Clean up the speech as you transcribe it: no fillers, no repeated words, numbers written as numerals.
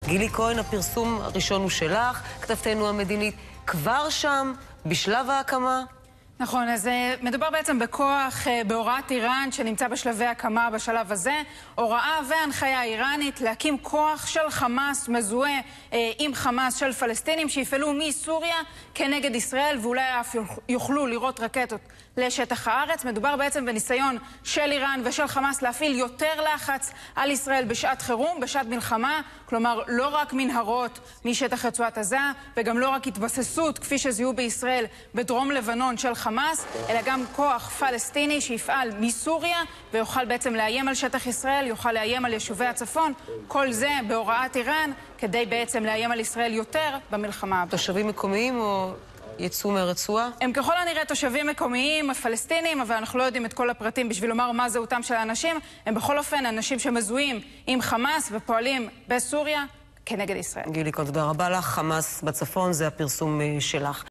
גילי כהן, הפרסום הראשון הוא שלך, כתבתנו המדינית, כבר שם, בשלב ההקמה. נכון, אז מדובר בעצם בכוח בהוראת איראן שנמצא בשלבי הקמה בשלב הזה, הוראה והנחיה איראנית להקים כוח של חמאס מזוהה עם חמאס של פלסטינים שיפעלו מסוריה כנגד ישראל ואולי אף יוכלו לירות רקטות לשטח הארץ. מדובר בעצם בניסיון של איראן ושל חמאס להפעיל יותר לחץ על ישראל בשעת חירום, בשעת מלחמה, כלומר לא רק מנהרות משטח רצועת עזה וגם לא רק התבססות כפי שזיהו בישראל בדרום לבנון של חמאס, אלא גם כוח פלסטיני שיפעל מסוריה ויוכל בעצם לאיים על שטח ישראל, יוכל לאיים על יישובי הצפון, כל זה בהוראת איראן כדי בעצם לאיים על ישראל יותר במלחמה. תושבים מקומיים או יצאו מהרצועה? הם ככל הנראה תושבים מקומיים, הפלסטינים, אבל אנחנו לא יודעים את כל הפרטים בשביל לומר מה זהותם של האנשים. הם בכל אופן אנשים שמזוהים עם חמאס ופועלים בסוריה כנגד ישראל. גילי כהן, תודה רבה לך. חמאס בצפון, זה הפרסום שלך.